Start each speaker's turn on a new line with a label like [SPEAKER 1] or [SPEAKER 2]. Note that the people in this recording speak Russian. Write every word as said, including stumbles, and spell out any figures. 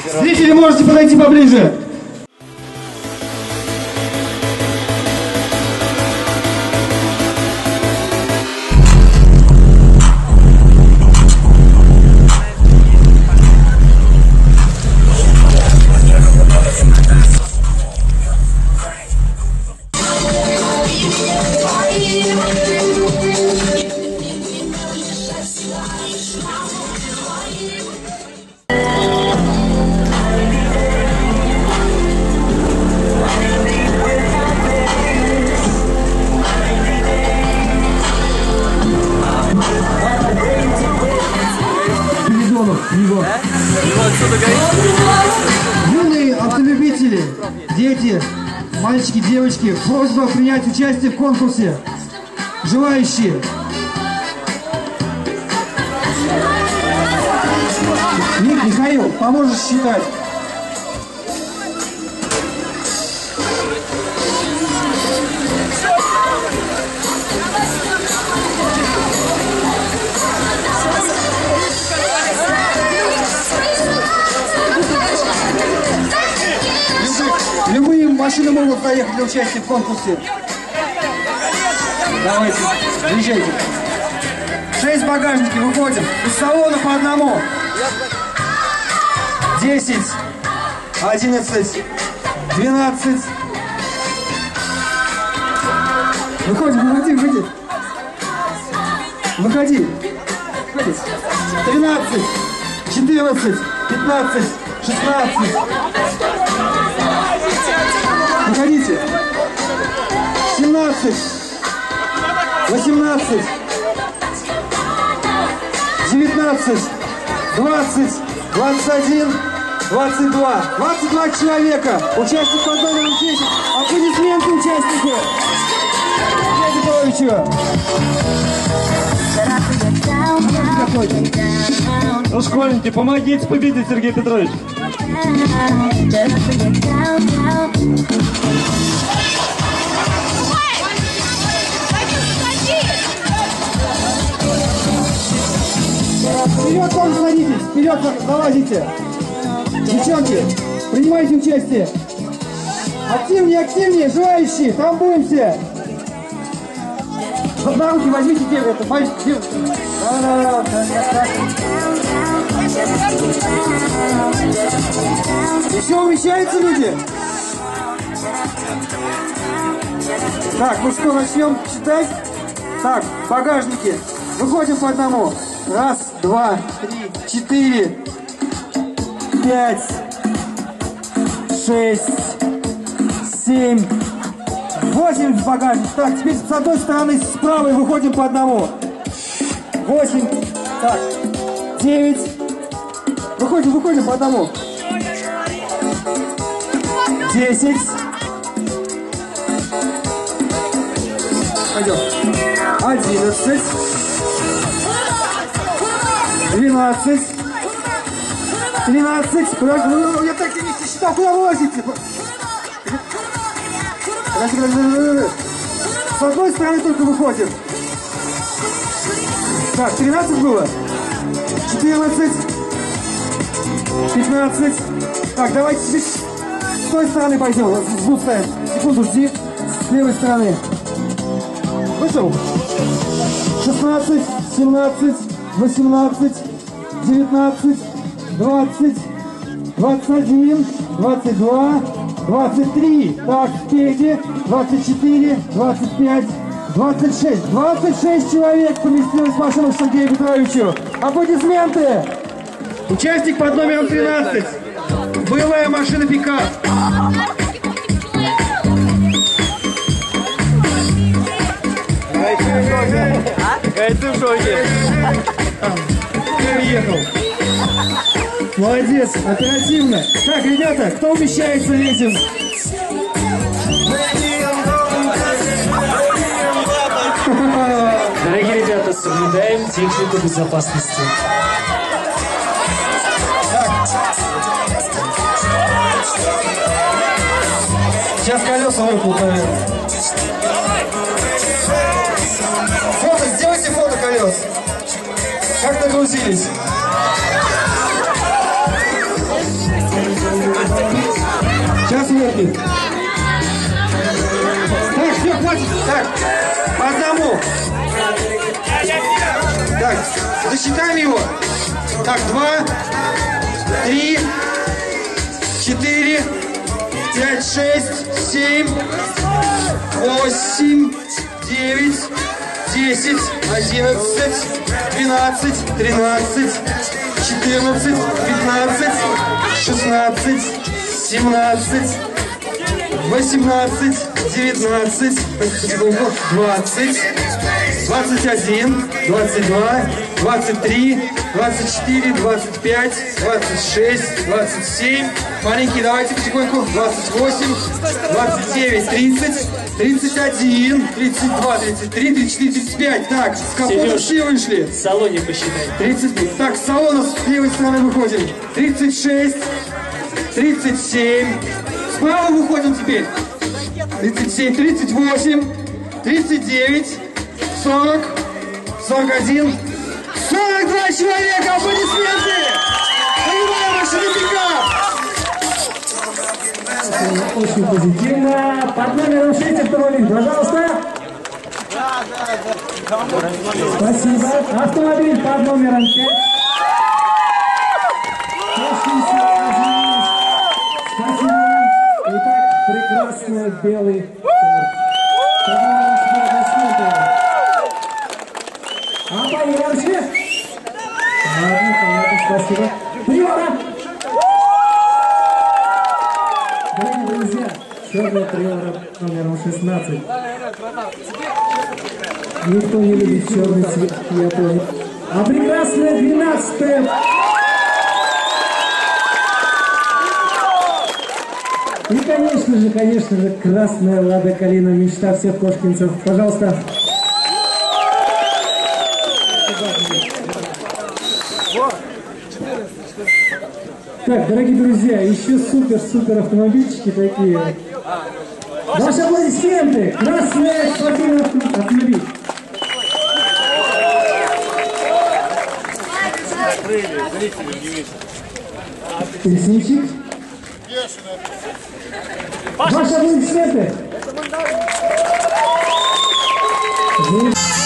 [SPEAKER 1] Зрители, можете подойти поближе. Юные автолюбители, дети, мальчики, девочки, просьба принять участие в конкурсе. Желающие. Ник, Михаил, поможешь считать. Любые машины могут проехать для участия в конкурсе. Давайте, приезжайте. Шесть багажников, выходим. Из салона по одному. Десять, одиннадцать, двенадцать. Выходим, выходи, выходи. Выходи. Выходи. Тринадцать, четырнадцать, пятнадцать, шестнадцать. Выходите. семнадцать, восемнадцать, девятнадцать, двадцать, двадцать один, двадцать два. двадцать два человека. Участник под номером десять. Аплодисменты участнику. Сергею Петровичу.
[SPEAKER 2] Ну, школьники, помогите победить, Сергей Петрович.
[SPEAKER 1] Вперед тоже садитесь, вперед залазите. Девчонки, принимайте участие. Активнее, активнее, желающие, трамбуемся. На руки возьмите девушку, это, еще умещаются люди? Так, ну что, начнем считать? Так, багажники. Выходим по одному. Раз, два, три, четыре, пять, шесть, семь, восемь в багажник. Так, теперь с одной стороны, с правой выходим по одному. Восемь. Так, девять. Выходим, выходим по одному. Десять. Пойдем. Одиннадцать. Двенадцать. Тринадцать. Я так и не считал, куда вы лазите? С одной стороны только выходим. Так, тринадцать было. четырнадцать. пятнадцать. Так, давайте с той стороны пойдем. Звук ставим. Секунду, жди. С левой стороны. Вышел. шестнадцать, семнадцать, восемнадцать, девятнадцать, двадцать, двадцать один, двадцать два, двадцать три. Так, впереди. двадцать четыре, двадцать пять, двадцать шесть. двадцать шесть человек поместилось в машину к Сергею Петровичу. Аплодисменты! Участник под номером тринадцать. Боевая машина пикап.
[SPEAKER 2] Эй, ты в шоке?
[SPEAKER 1] Приехал. Молодец, оперативно. Так, ребята, кто умещается в этим?
[SPEAKER 3] Дорогие ребята, соблюдаем технику безопасности.
[SPEAKER 1] Сейчас колеса выпутают. Фото, сделайте фото колес. Как нагрузились? маленьких. Так, все, хватит. Так, по одному. Так, засчитаем его. Так, два, три, четыре, пять, шесть, семь, восемь, девять, десять, одиннадцать, двенадцать, тринадцать, четырнадцать, пятнадцать, шестнадцать, семнадцать, восемнадцать, девятнадцать, двадцать, двадцать один, двадцать два, двадцать три, двадцать четыре, двадцать пять, двадцать шесть, двадцать семь. Маленькие, давайте потихоньку. двадцать восемь, двадцать девять, тридцать, тридцать один, тридцать два, тридцать три, тридцать четыре, тридцать пять. Так, с капота все вышли.
[SPEAKER 3] В салоне посчитай.
[SPEAKER 1] тридцать. Так, с салона с левой стороны выходим. тридцать шесть, тридцать семь. Справа выходим теперь. тридцать семь, тридцать восемь, тридцать девять, сорок, сорок один, сорок два человека. Аплодисменты! Понимаем ваши пикап!
[SPEAKER 4] Очень позитивно. Под номером шесть автомобиль, пожалуйста. Спасибо. Автомобиль под номером пять. Спасибо. Итак, прекрасный белый торт. А поехали. Ладно, понятно, спасибо. Приора. Дорогие друзья, черная приора номером шестнадцать. Никто не любит черный цвет в Японии. А прекрасная двенадцатая. И, конечно же, конечно же, красная Лада Калина, мечта всех кошкинцев. Пожалуйста. Так, дорогие друзья, еще супер-супер автомобильчики такие. Ваши аплодисменты! Красный спортивный автомобиль. Пельсинчик. Ваши аплодисменты!